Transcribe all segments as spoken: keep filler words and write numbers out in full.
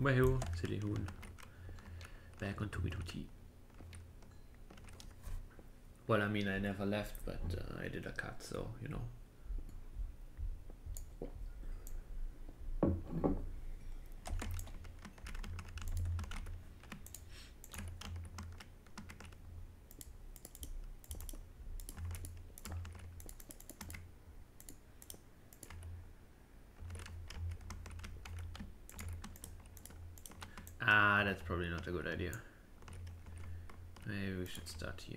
Wahoo, silly hoon. Back on Tubi Tutti. Well, I mean, I never left, but uh, I did a cut, so, you know. Ah, that's probably not a good idea. Maybe we should start here.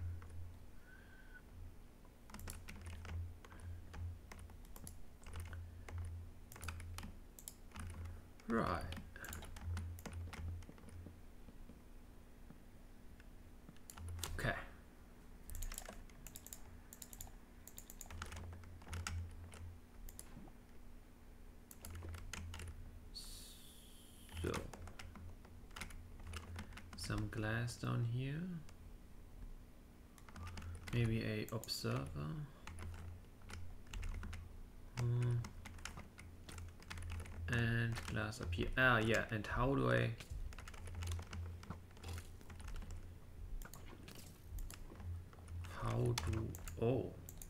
Right. Okay. So, some glass down here. Maybe a observer. Hmm. And glass up here. Ah, yeah. And how do I? How do? Oh.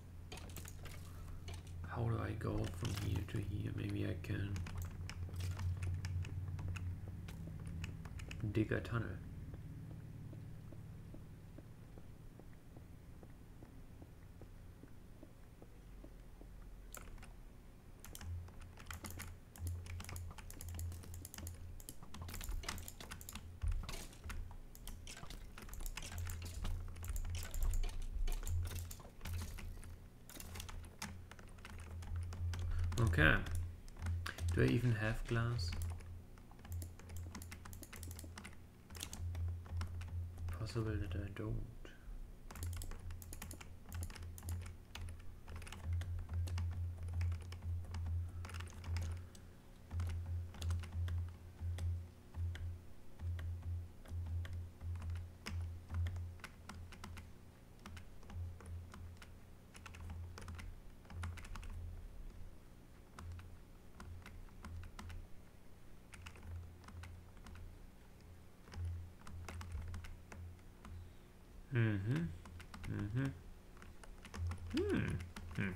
How do I go from here to here? Maybe I can dig a tunnel. Okay. Do I even have glass? Possible that I don't. Mm-hmm. Mm-hmm. Hmm. Hmm.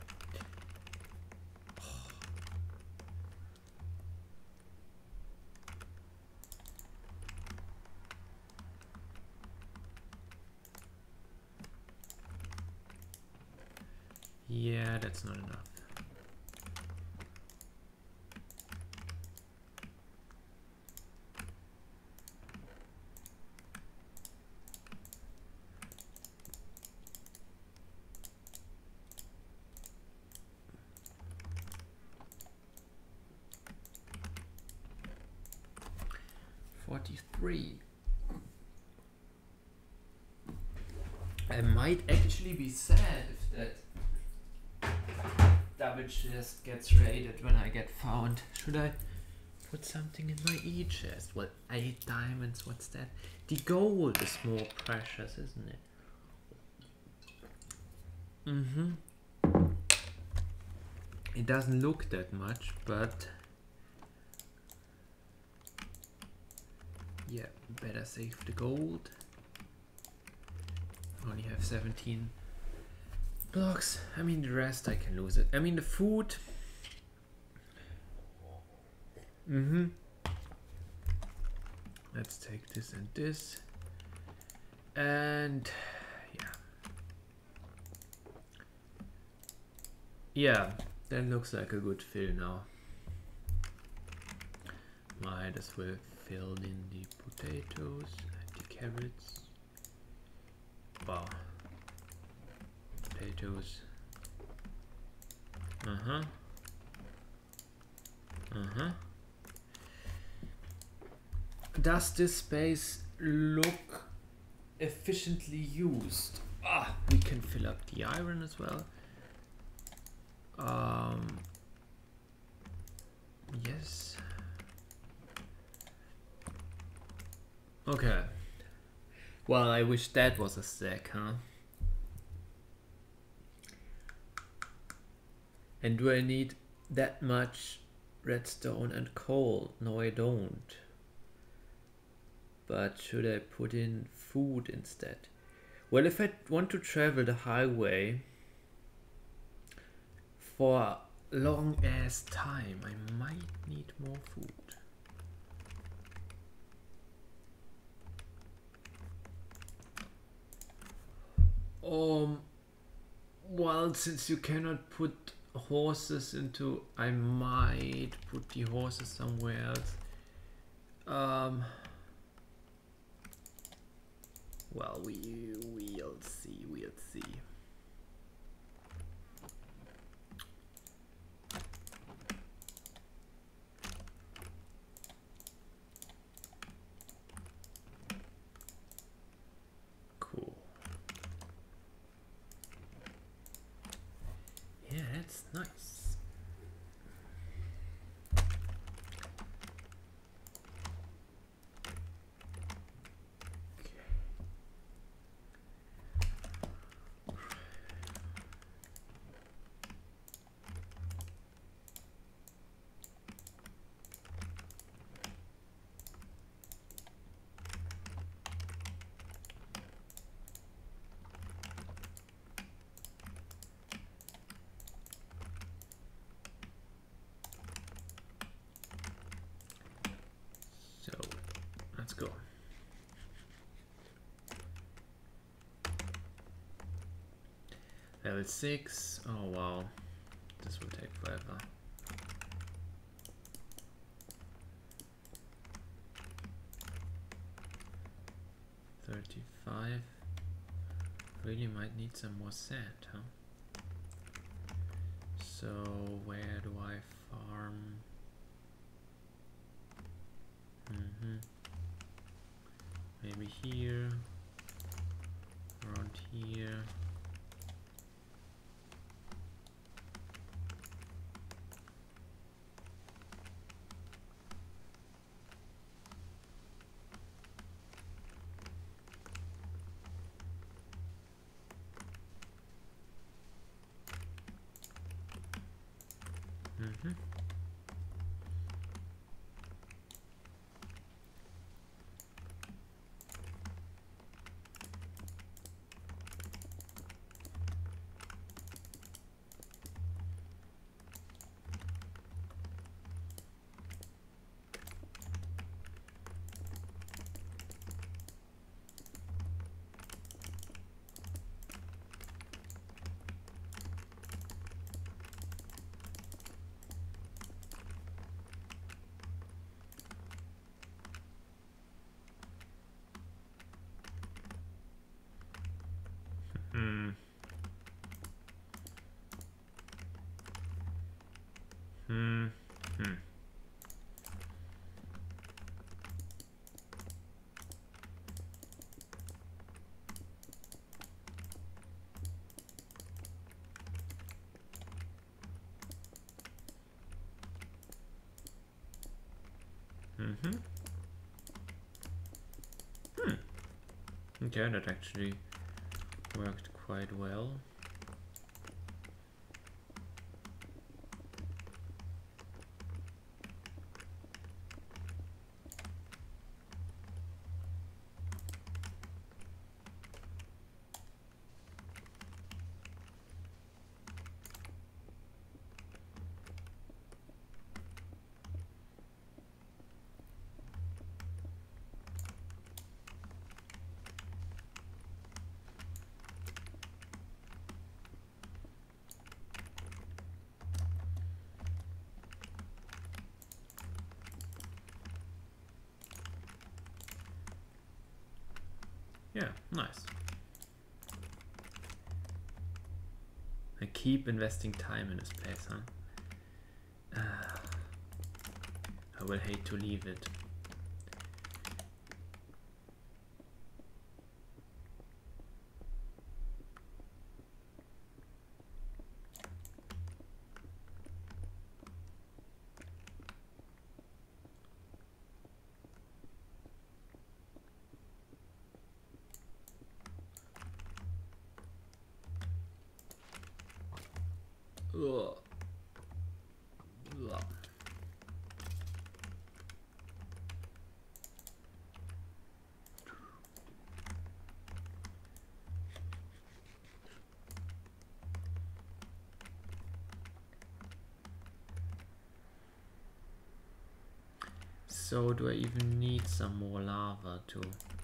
Yeah, that's not enough. forty-three. I might actually be sad if that double chest gets raided when I get found. Should I put something in my E chest? Well, eight diamonds, what's that? The gold is more precious, isn't it? Mm-hmm. It doesn't look that much, but yeah, better save the gold. Only have seventeen blocks. I mean, the rest I can lose it. I mean, the food. Mm-hmm. Let's take this and this. And yeah. Yeah, that looks like a good fill now. Might as well fill in the potatoes and the carrots. Wow. Potatoes. Uh-huh. Uh-huh. Does this space look efficiently used? Ah, we can fill up the iron as well. Um, yes. Okay. Well, I wish that was a stack, huh? And do I need that much redstone and coal. No, I don't. But should I put in food instead? Well, if I want to travel the highway for a long ass time, I might need more food. Um, well, since you cannot put horses into, I might put the horses somewhere else. Um, well, we we'll see, we'll see. Cool. Yeah, that's nice. Let's go. Level six. Oh wow, this will take forever. thirty-five. Really might need some more sand, huh? So where do I farm? Mm-hmm. Maybe here, around here. Mm-hmm. Hmm. Hmm. Hmm. Mm-hmm. Hmm. Okay, that actually worked quite well. Yeah, nice. I keep investing time in this place, huh? Uh, I will hate to leave it. Ugh. Ugh. so, do I even need some more lava to...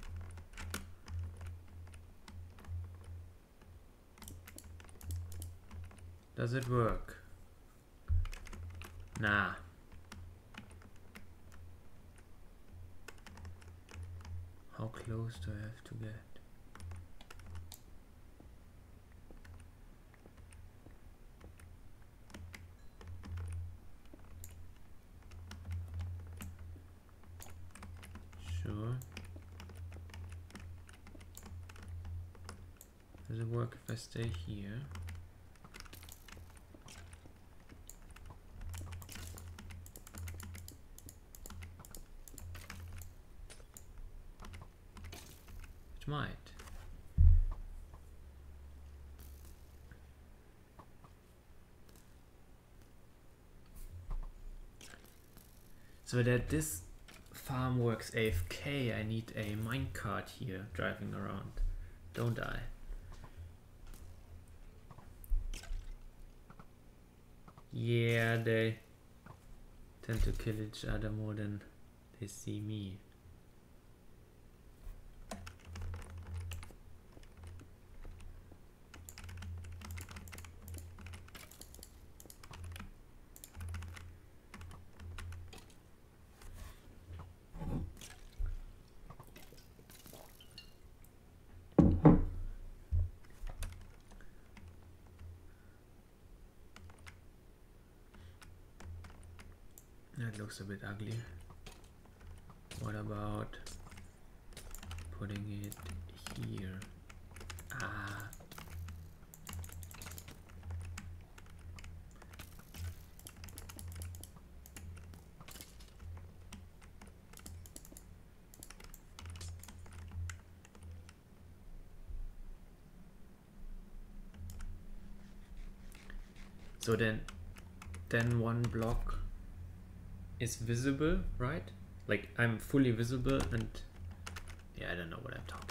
Does it work? Nah. How close do I have to get? Sure. Does it work if I stay here? It might. So that this farm works A F K, I need a minecart here driving around, don't I? Yeah, they tend to kill each other more than they see me. That looks a bit ugly. What about putting it here? Ah. So then, then one block is visible, right? Like I'm fully visible and yeah, I don't know what I'm talking.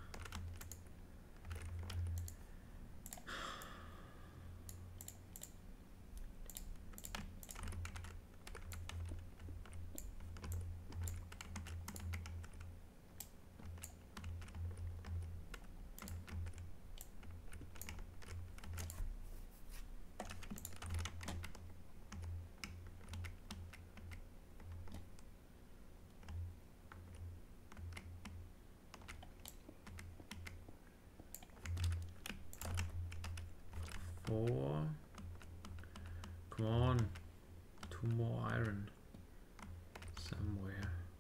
Four. Come on. Two more iron. Somewhere.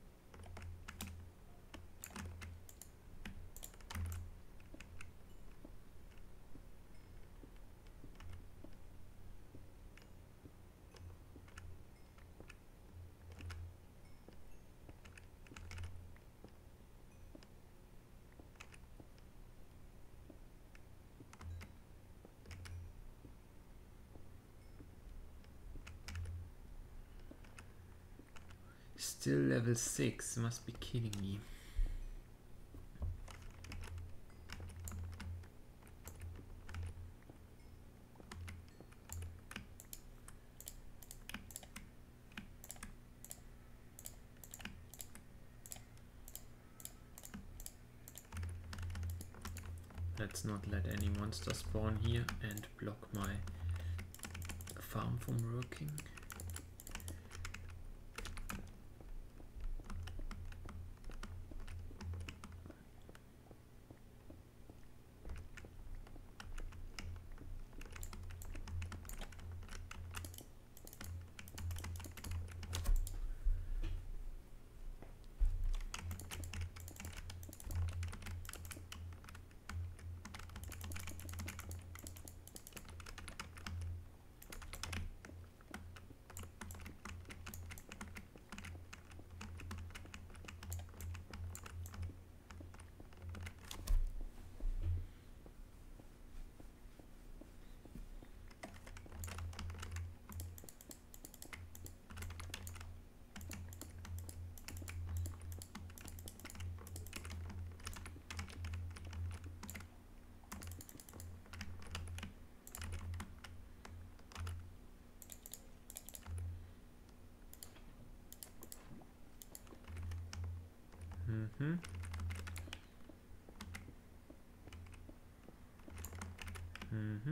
Still level six, must be kidding me. Let's not let any monster spawn here and block my farm from working. Mm-hmm. Mm-hmm.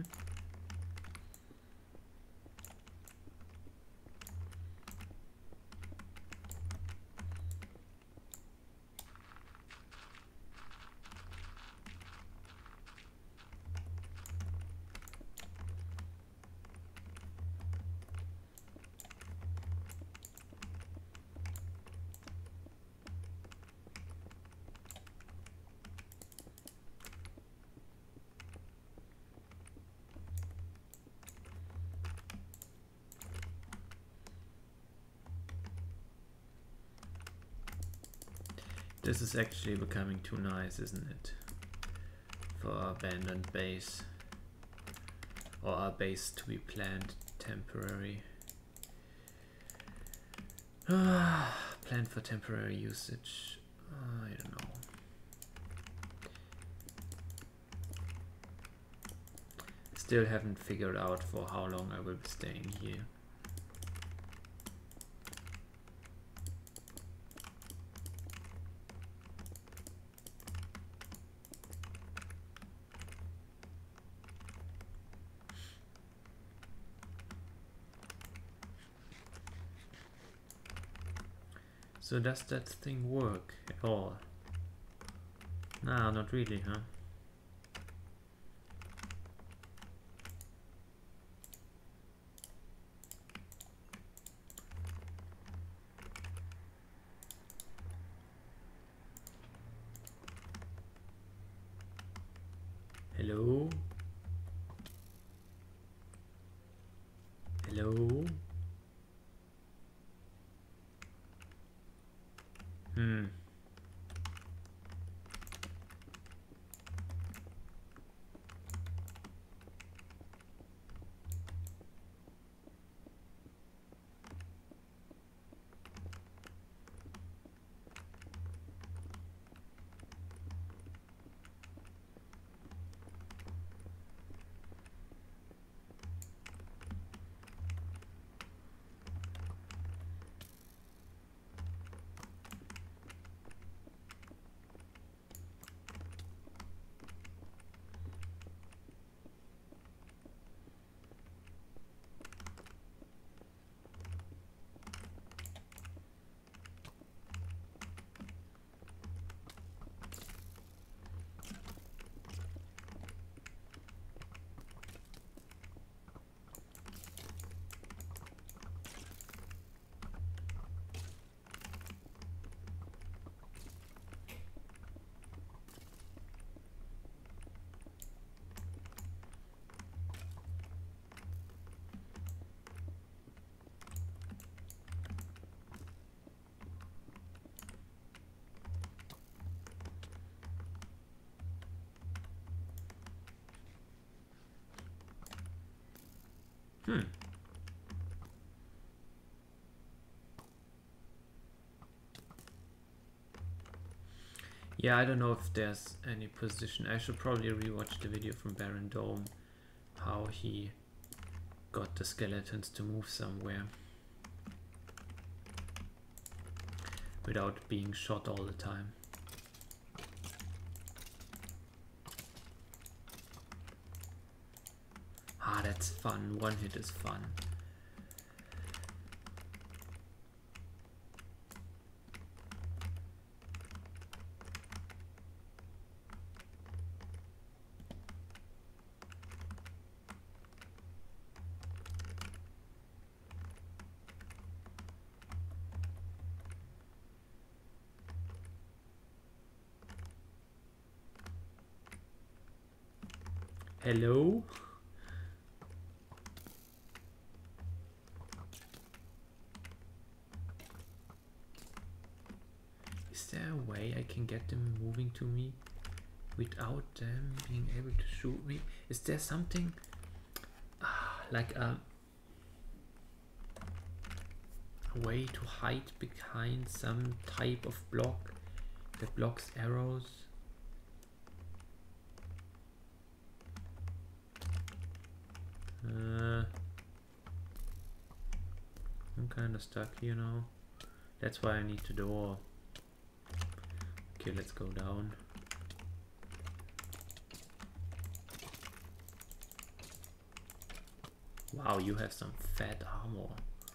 This is actually becoming too nice, isn't it? For our abandoned base. Or our base to be planned temporary. Ah, planned for temporary usage. Uh, I don't know. Still haven't figured out for how long I will be staying here. So does that thing work at all? Nah, not really, huh? Hello? Hello? Hmm. Hmm. Yeah, I don't know if there's any position. I should probably rewatch the video from Baron Dome, how he got the skeletons to move somewhere without being shot all the time. Ah, that's fun. One hit is fun. Hello? Is there a way I can get them moving to me without them being able to shoot me? Is there something ah, like a, a way to hide behind some type of block that blocks arrows? Uh, I'm kind of stuck here now. That's why I need the door. Okay, let's go down. Wow, you have some fat armor.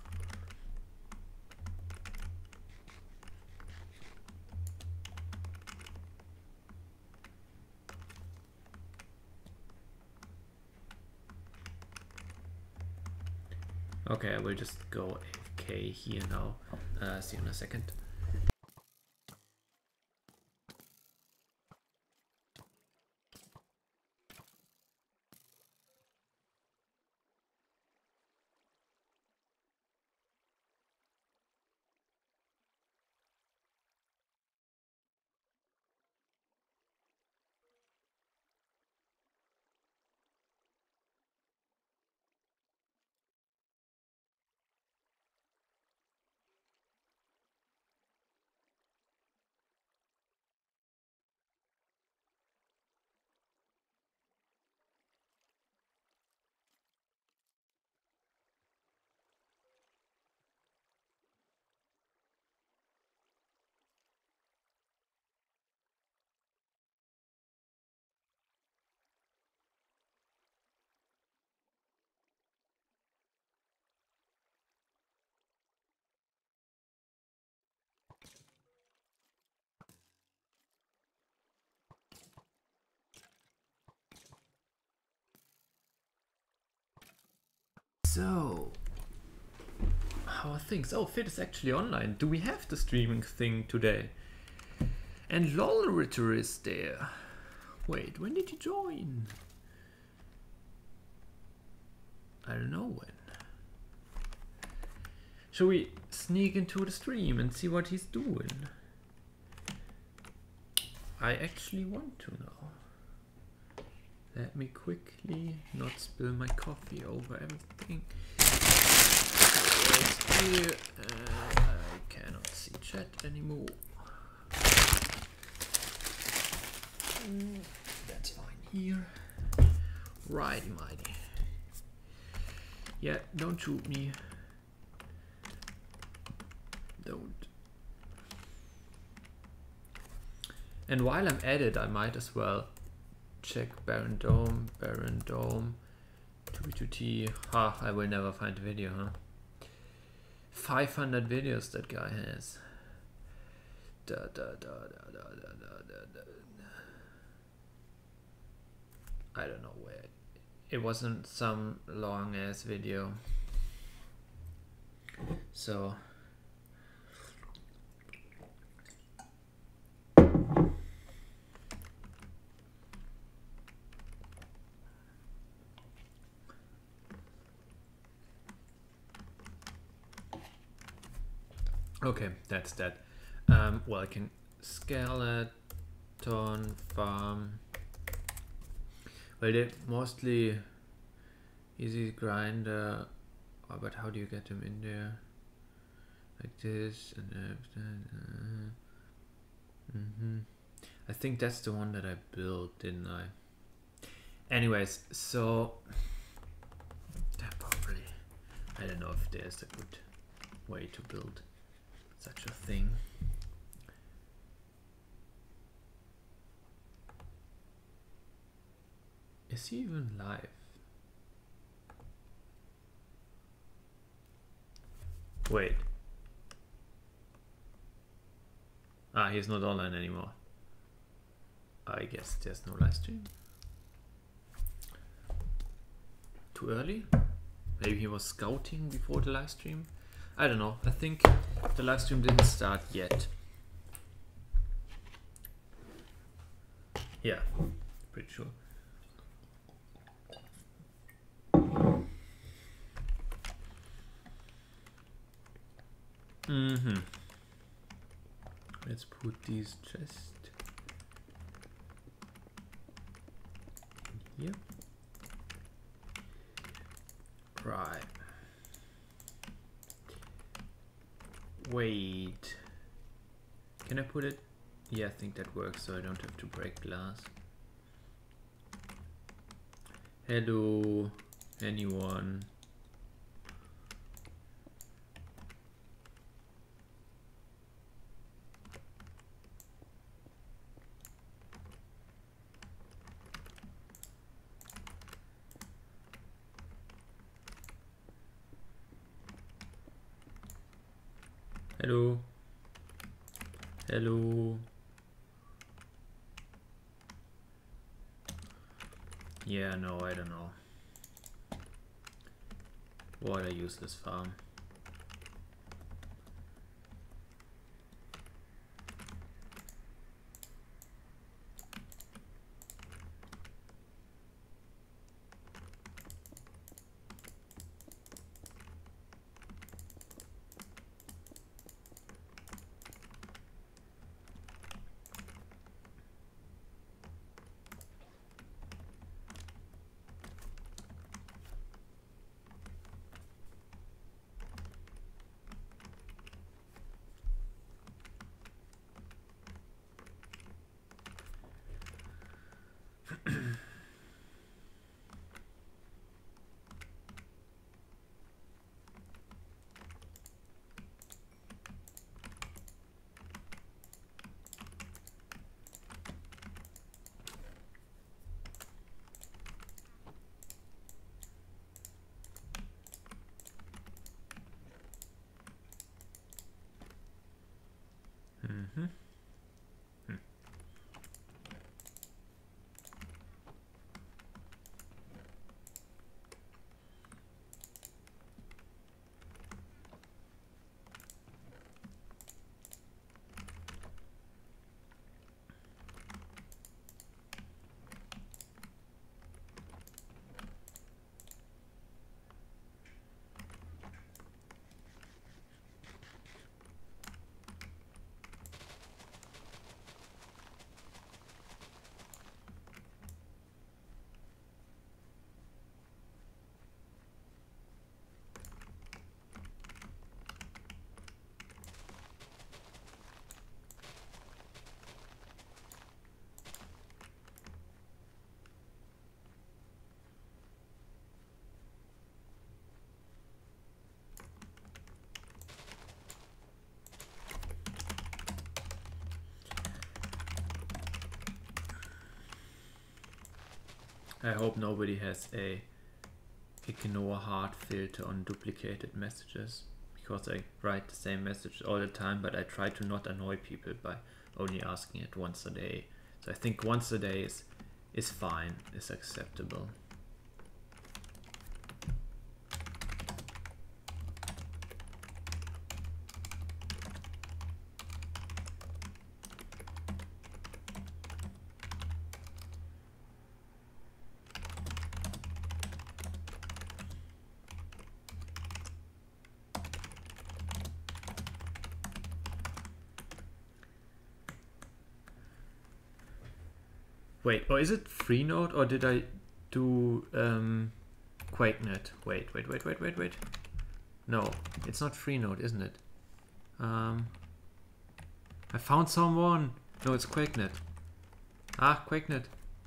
Okay, I will just go A F K here now. Uh, see you in a second. So, how are things? Oh, Fit is actually online. Do we have the streaming thing today? And Lolritter is there. Wait, when did you join? I don't know when. Shall we sneak into the stream and see what he's doing? I actually want to know. Let me quickly not spill my coffee over everything. Right here. Uh, I cannot see chat anymore. Mm, that's fine here. Righty mighty. Yeah, don't shoot me. Don't. And while I'm at it, I might as well check Baron Dome, Baron Dome, two B two T. Ha, I will never find a video, huh? five hundred videos that guy has. Da, da, da, da, da, da, da, da. I don't know where. It wasn't some long ass video. So. Okay, that's that. Um, well, I can skeleton farm. Well, they mostly easy grinder. Oh, but how do you get them in there? Like this and everything. Uh, mm-hmm. I think that's the one that I built, didn't I? Anyways, so that probably, I don't know if there's a good way to build such a thing. Is he even live? Wait. Ah, he's not online anymore. I guess there's no live stream. Too early? Maybe he was scouting before the live stream. I don't know. I think the live stream didn't start yet. Yeah, pretty sure. Mm-hmm. Let's put these chests in here. Right. Wait. Can I put it? Yeah, I think that works, so I don't have to break glass. Hello, anyone? Hello. Hello. Yeah, no, I don't know. What a useless farm. Mm-hmm. Hmm. I hope nobody has a ignore hard filter on duplicated messages, because I write the same message all the time, but I try to not annoy people by only asking it once a day. So I think once a day is is fine, is acceptable. Wait, or is it Freenode, or did I do um, QuakeNet? Wait, wait, wait, wait, wait, wait. No, it's not Freenode, isn't it? Um, I found someone. No, it's QuakeNet. Ah, QuakeNet.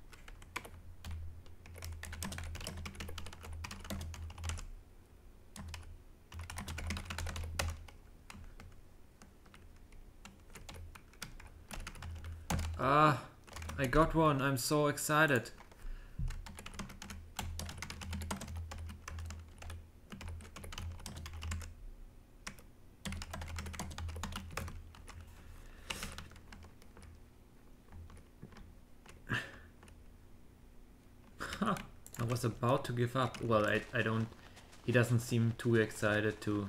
Ah, I got one. I'm so excited. I was about to give up. Well, I, I don't... He doesn't seem too excited to...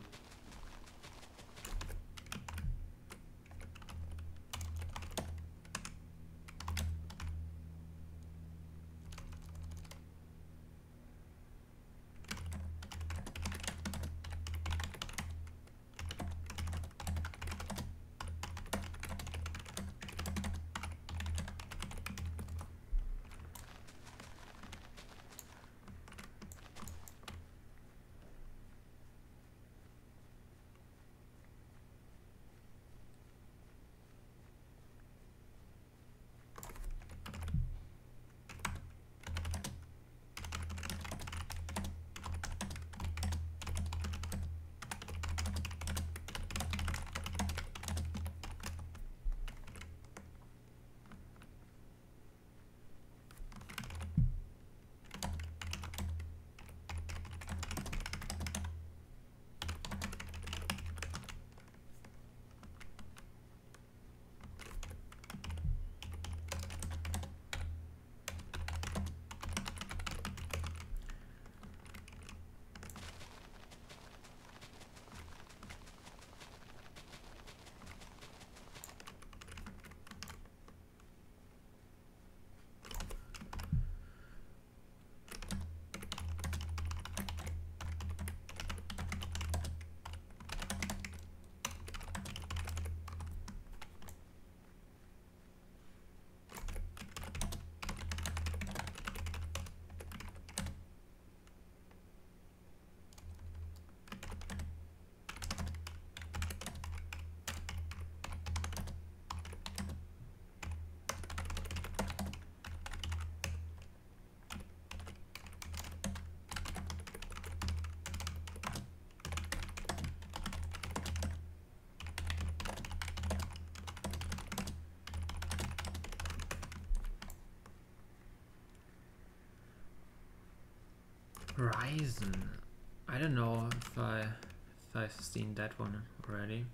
Ryzen. I don't know if I if I've seen that one already.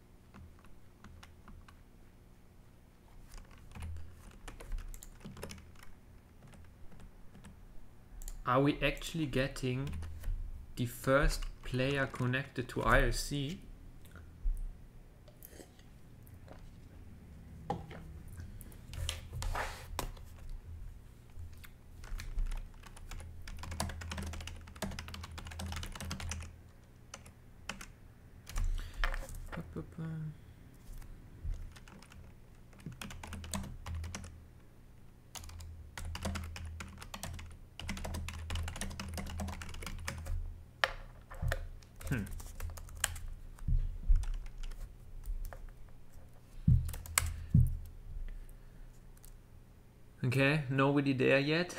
Are we actually getting the first player connected to I R C? Hmm. Okay, nobody there yet.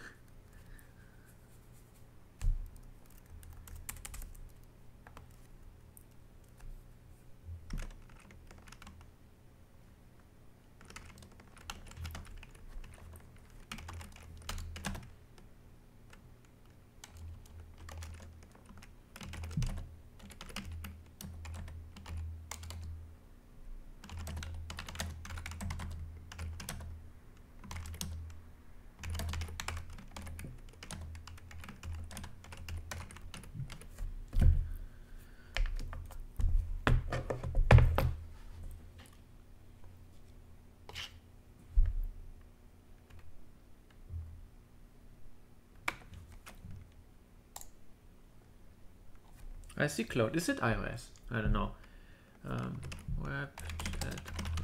I see cloud. Is it iOS? I don't know. Um, web chat.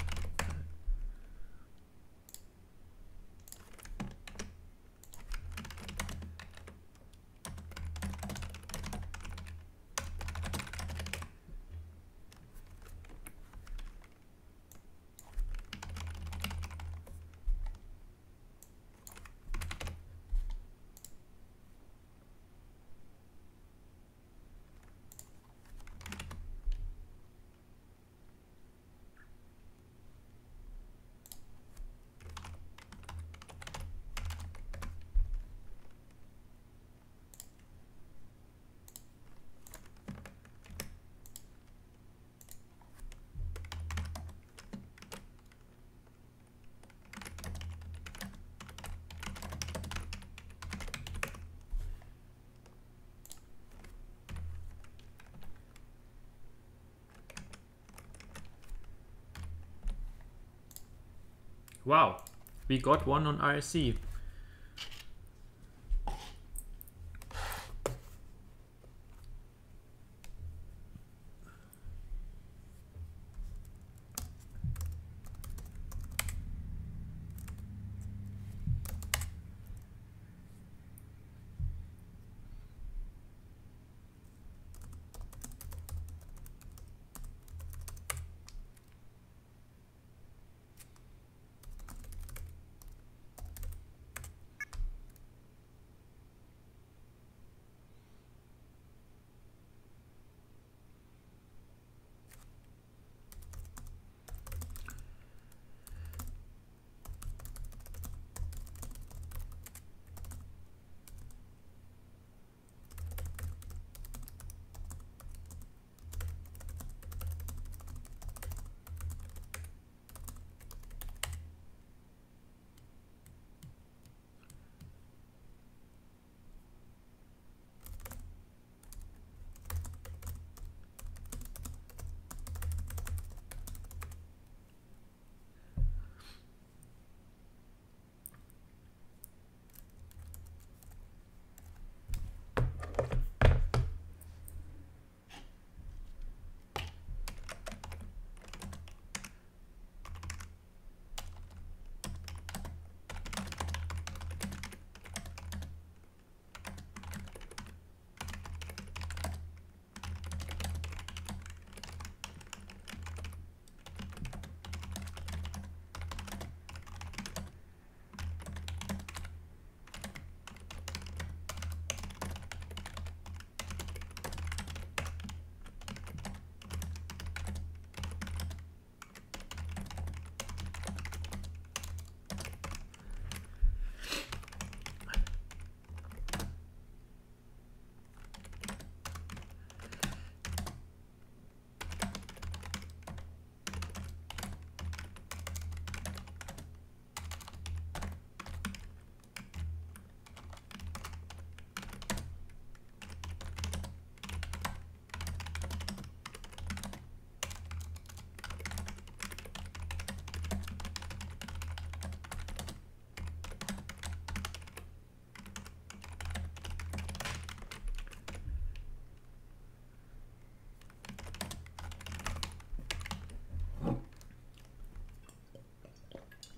Wow, we got one on I R C.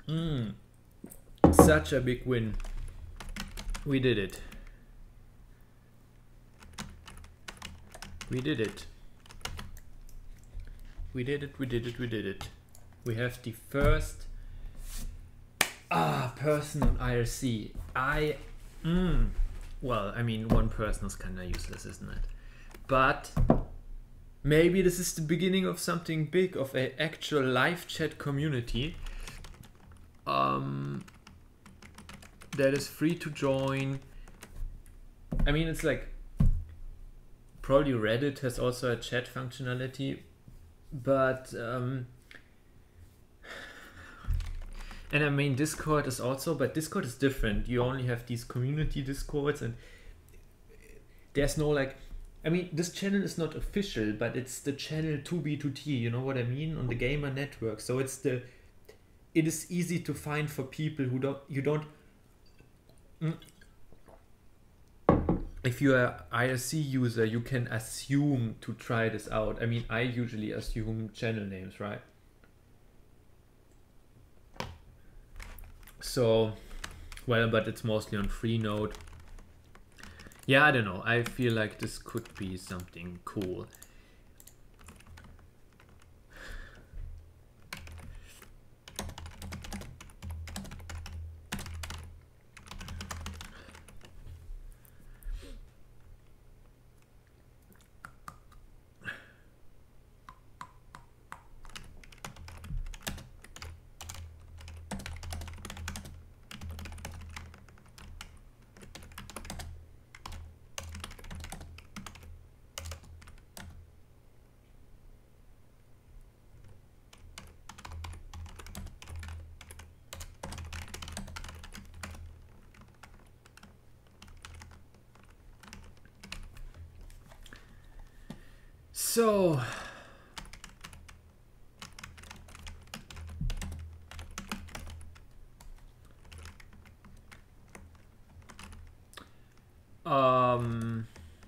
Mm. Such a big win. We did it. We did it. We did it, we did it, we did it. We have the first ah person on I R C. I mm, well, I mean one person is kinda useless, isn't it? But maybe this is the beginning of something big, of an actual live chat community. Um that is free to join. I mean, it's like probably Reddit has also a chat functionality, but um, and I mean Discord is also, but Discord is different. You only have these community Discords, and there's no like, I mean, this channel is not official, but it's the channel two B two T. You know what I mean, on the Gamer Network. So it's the, it is easy to find for people who don't, you don't. Mm, if you're an I R C user, you can assume to try this out. I mean, I usually assume channel names, right? So, well, but it's mostly on Freenode. Yeah, I don't know. I feel like this could be something cool. So, um,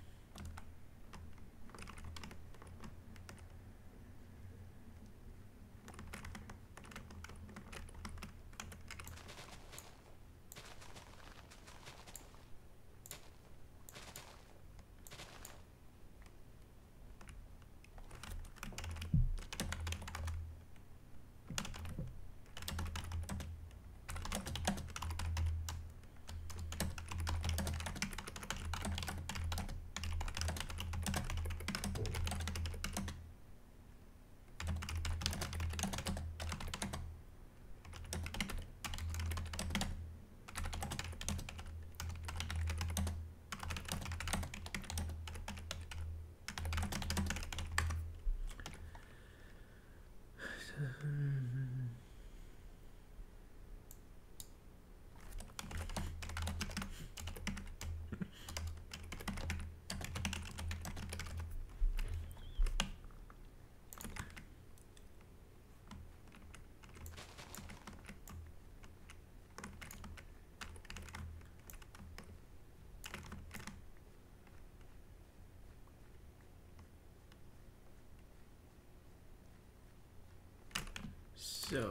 so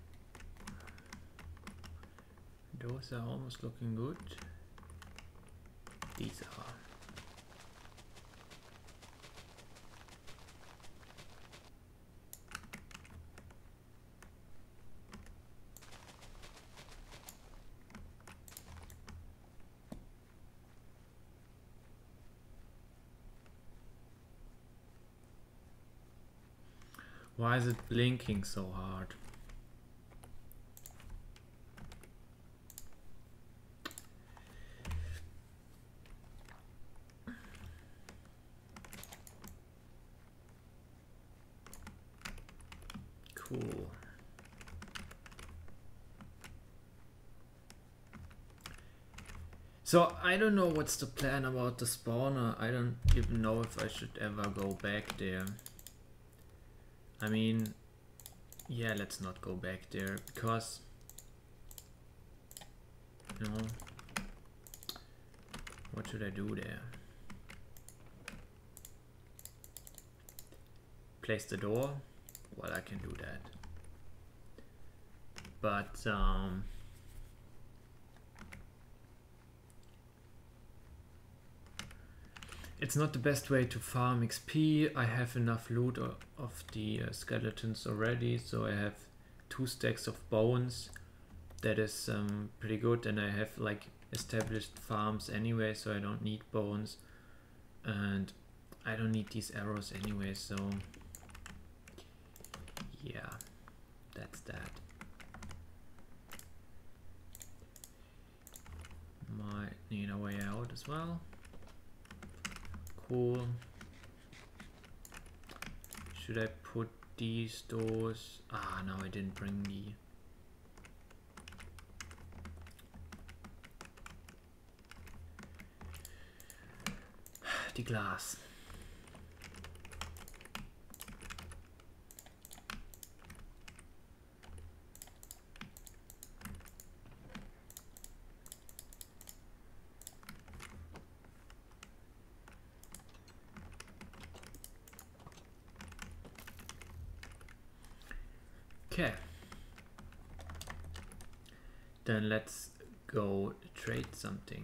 those are almost looking good. These are. Why is it blinking so hard? Cool. So I don't know what's the plan about the spawner. I don't even know if I should ever go back there. I mean, yeah, let's not go back there because, you know, what should I do there? Place the door? Well, I can do that. but um, it's not the best way to farm X P. I have enough loot of the uh, skeletons already, so I have two stacks of bones. That is um, pretty good, and I have like established farms anyway, so I don't need bones, and I don't need these arrows anyway, so yeah, that's that. Might need a way out as well. Cool. Should I put these doors? Ah, no, I didn't bring the the glass. Okay, then let's go trade something.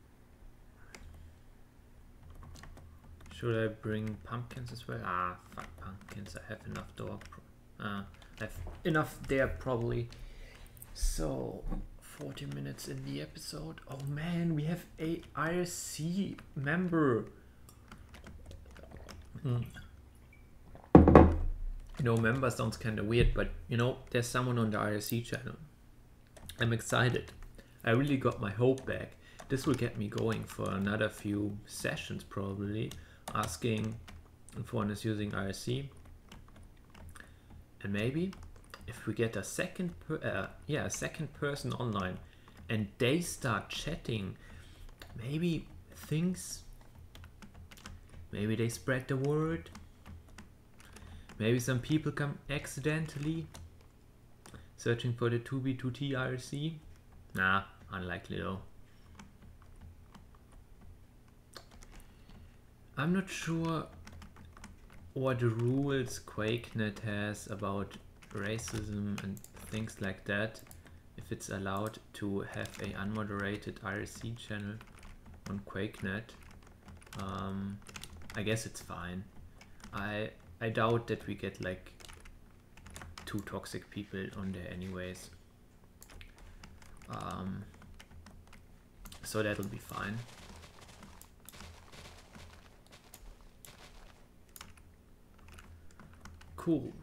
Should I bring pumpkins as well? Ah, fuck pumpkins. I have enough door. Pro uh, I have enough there probably. So, forty minutes in the episode. Oh man, we have a I R C member. Hmm. You know, member sounds kind of weird, but you know, there's someone on the I R C channel. I'm excited. I really got my hope back. This will get me going for another few sessions probably, asking if one is using I R C. And maybe if we get a second per uh, yeah, a second person online and they start chatting, maybe things, maybe they spread the word. Maybe some people come accidentally searching for the two B two T I R C. Nah, unlikely though. I'm not sure what rules QuakeNet has about racism and things like that. If it's allowed to have a unmoderated I R C channel on QuakeNet. Um, I guess it's fine. I I doubt that we get like two toxic people on there anyways. Um, so that'll be fine. Cool.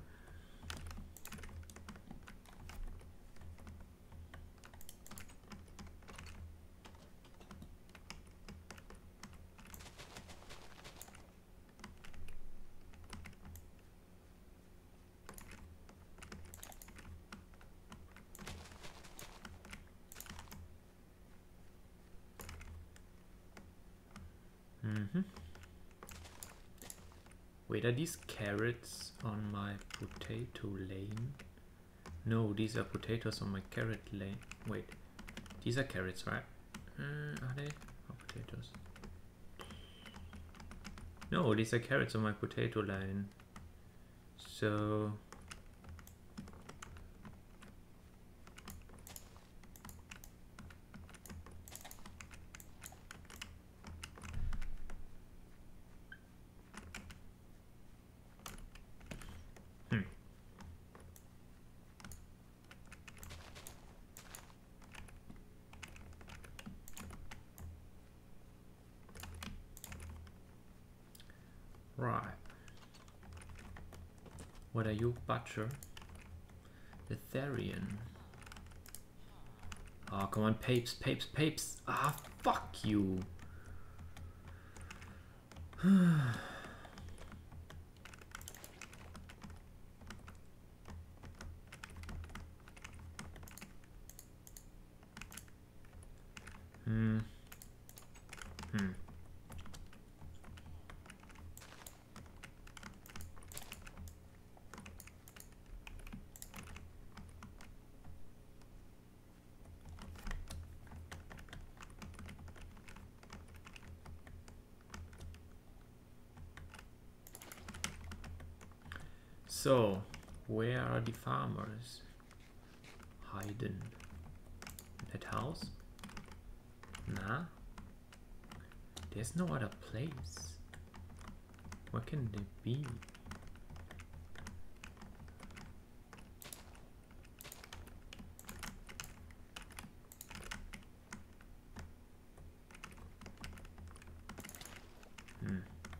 Mm-hmm. Wait, are these carrots on my potato lane? No, these are potatoes on my carrot lane. Wait, these are carrots, right? Uh, are they? Or potatoes? No, these are carrots on my potato lane. So... Right. What are you, Butcher? The Therian. Oh, come on, Papes, Papes, Papes. Ah, fuck you. Hmm. Hmm. So, where are the farmers? hidden? That house? Nah. There's no other place. What can they be? Hmm.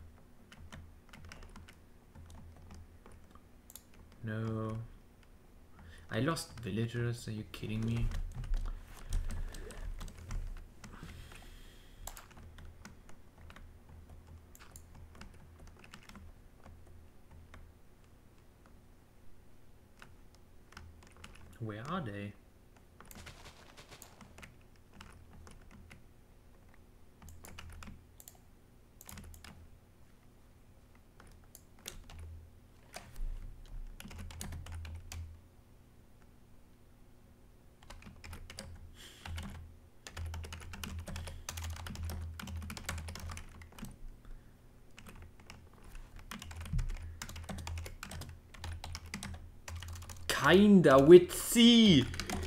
No. I lost villagers, are you kidding me? Where are they? Kinda with C.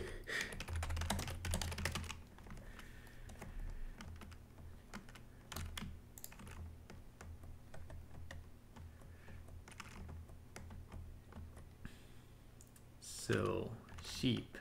So, sheep.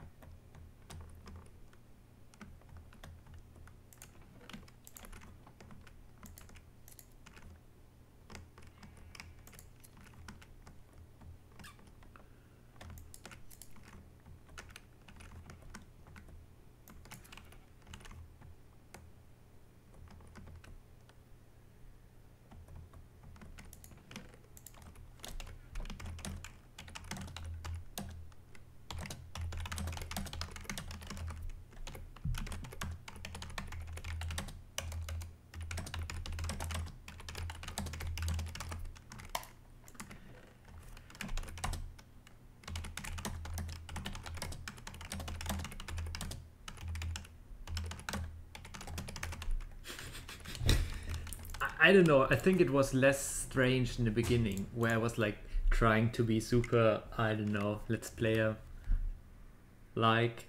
I don't know, I think it was less strange in the beginning, where I was like trying to be super, I don't know, let's player like.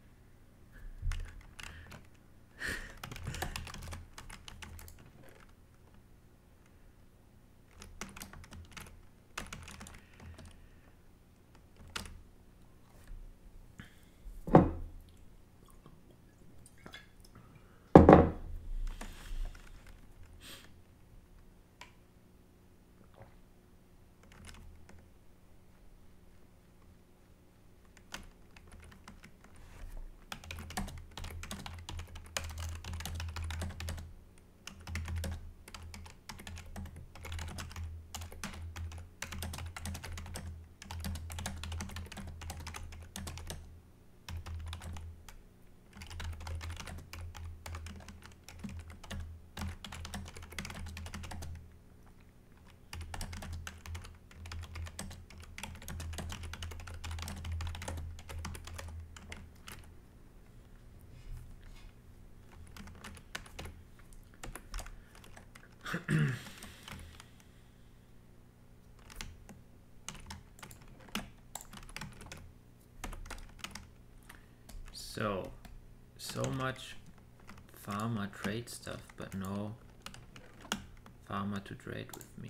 So, so much farmer trade stuff, but no farmer to trade with me.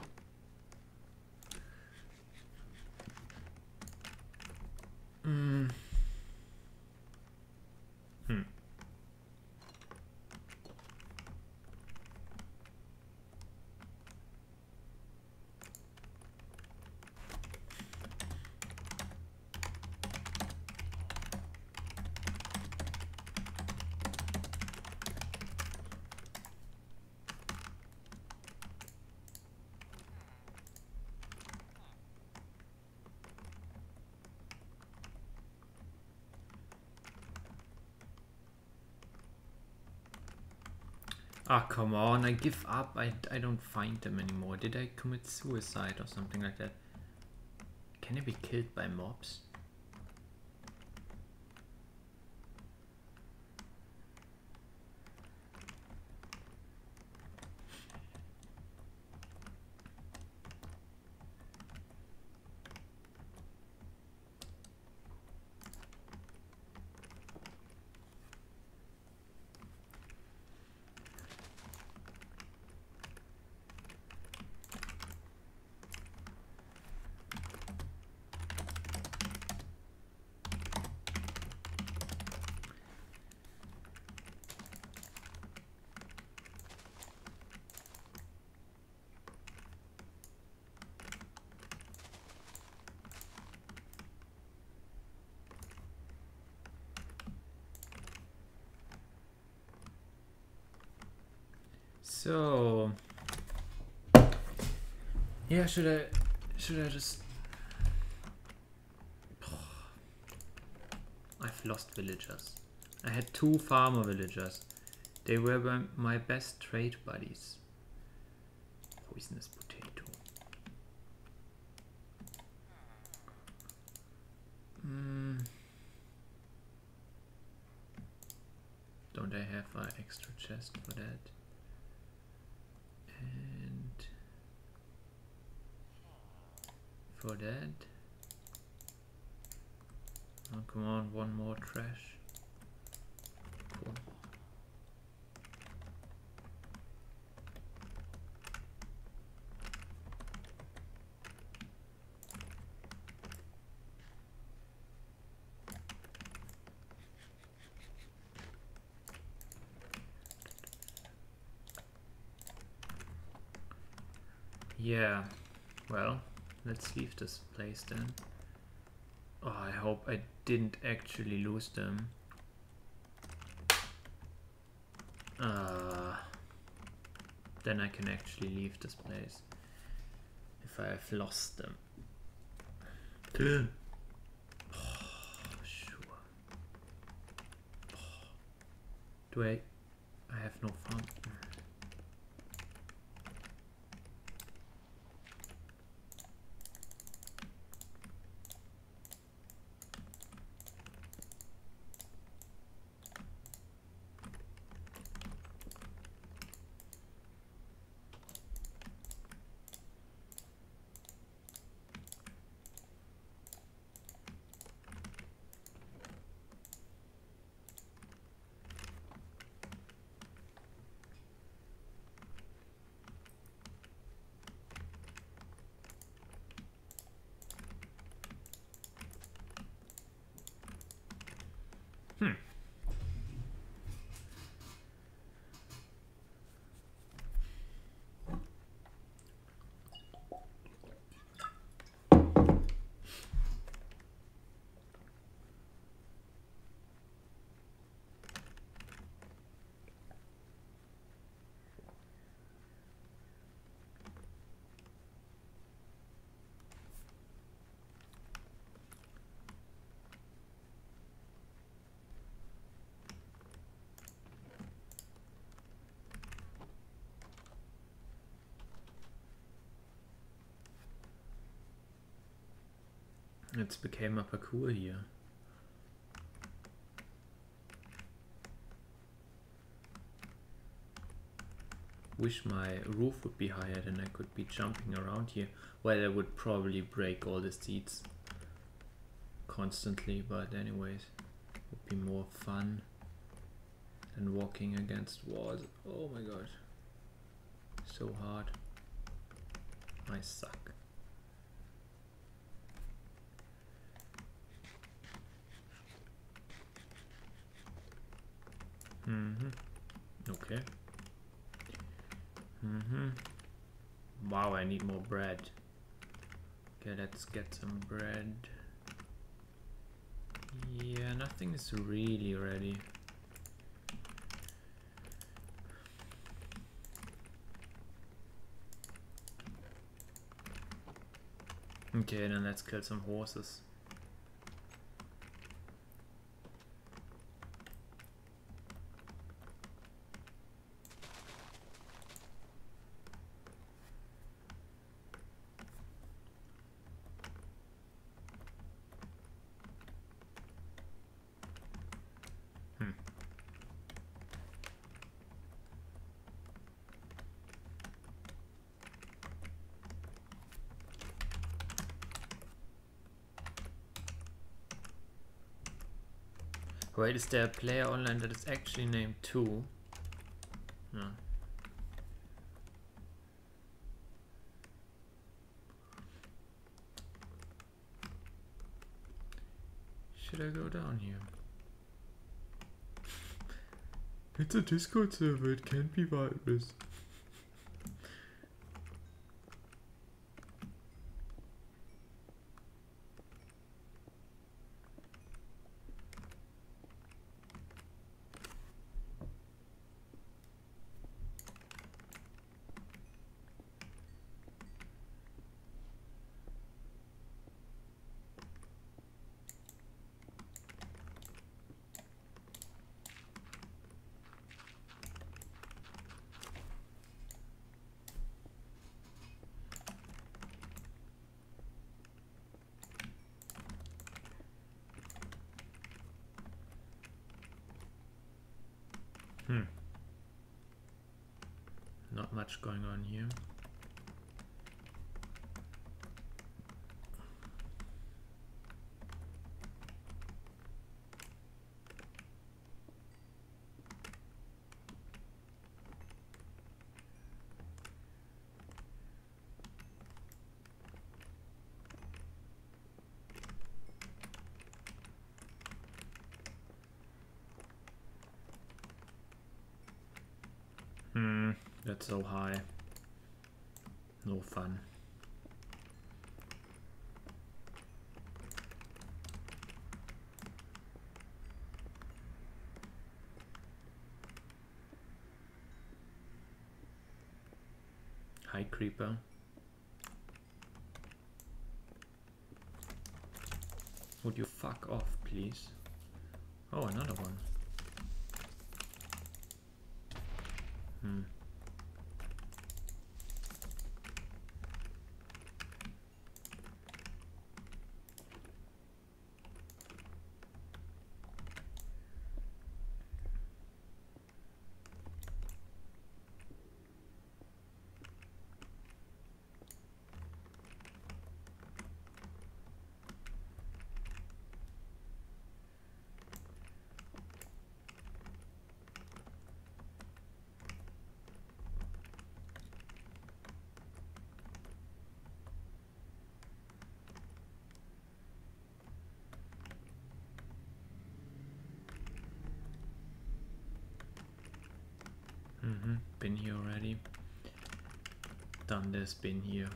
Mm. Hmm. Ah, come on, I give up. I, I don't find them anymore. Did I commit suicide or something like that? Can I be killed by mobs? So yeah, should I should I just I've lost villagers. I had two farmer villagers. They were my- my best trade buddies. Poisonous potato. Mm. Don't I have an extra chest for that? And for that. Oh, come on, one more trash. Cool. Yeah, well, let's leave this place then. Oh, I hope I didn't actually lose them. Uh, then I can actually leave this place. If I have lost them. Oh, sure. Oh. Do I... I have no farm. Hmm. It's became a parkour here. Wish my roof would be higher, then I could be jumping around here. Well, I would probably break all the seats constantly, but anyways, it would be more fun than walking against walls. Oh my god, so hard. I suck. Mm-hmm. Okay. Mm-hmm. Wow, I need more bread. Okay, let's get some bread. Yeah, nothing is really ready. Okay, then let's kill some horses. Hmm. Wait, is there a player online that is actually named two? No. Should I go down here? It's a Discord server, it can't be virus. Hmm. Not much going on here. Hmm, that's so high. No fun. Hi, creeper. Would you fuck off, please? Oh, another one. Hmm. Mm-hmm. Been here already. Done this, been here.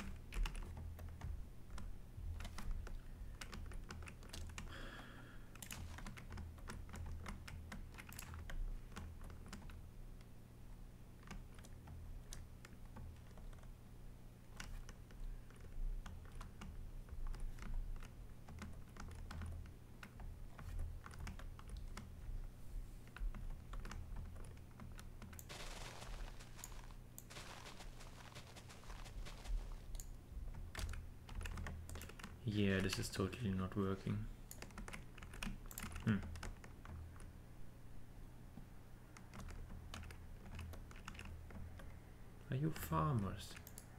Yeah, this is totally not working. Hmm. Are you farmers?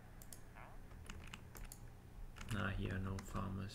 Nah, here are no farmers.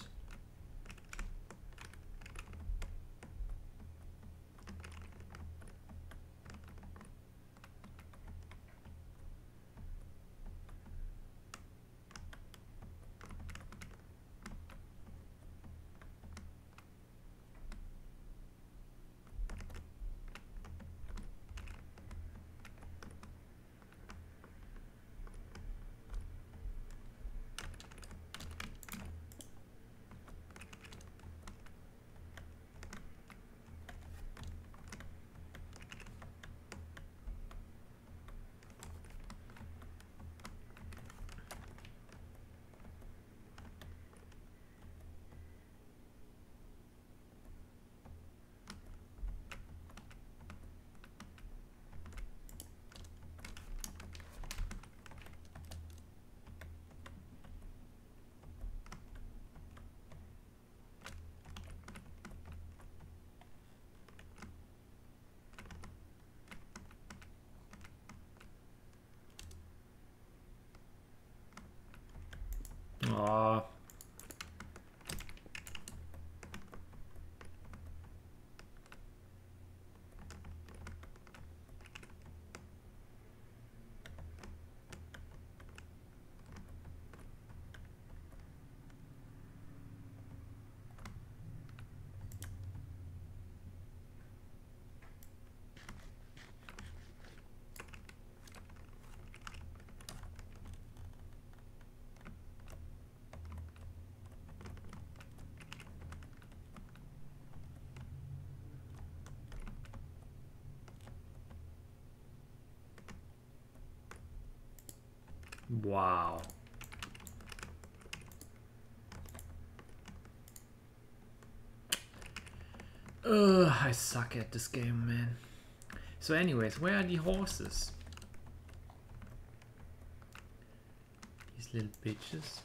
Aww. Wow. Ugh, I suck at this game, man. So anyways, where are the horses? These little bitches.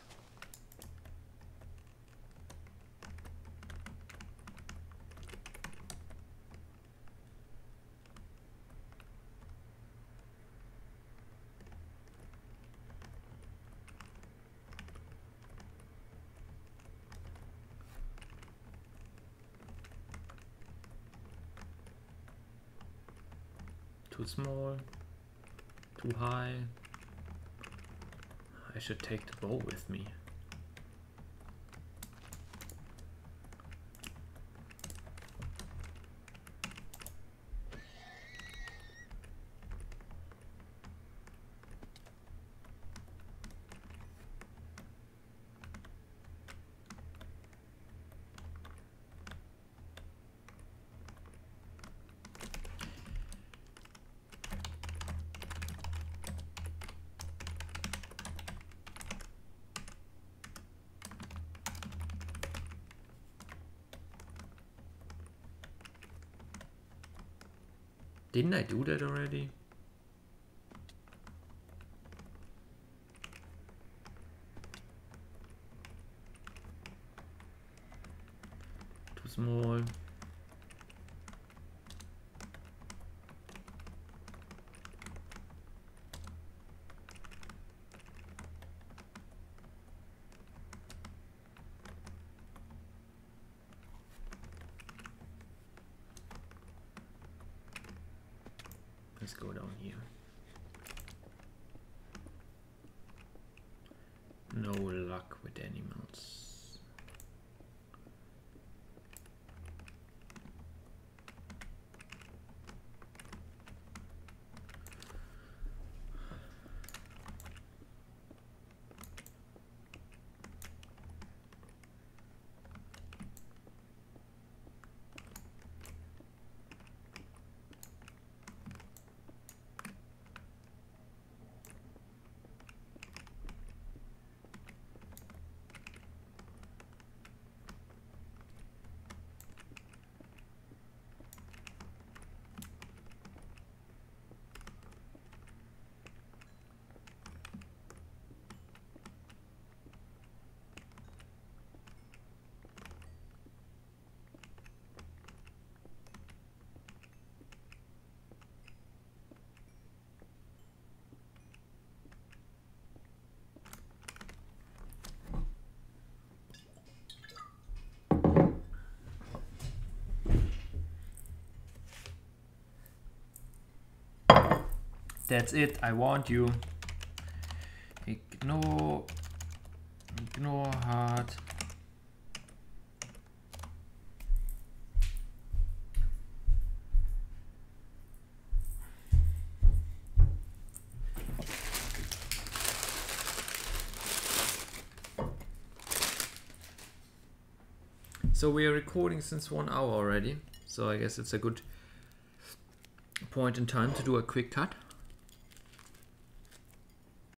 Too small. Too high. I should take the bow with me. Didn't I do that already? Too small. Let's go down here. No luck with animals. That's it, I want you. Ignore, ignore hard. So we are recording since one hour already. So I guess it's a good point in time to do a quick cut.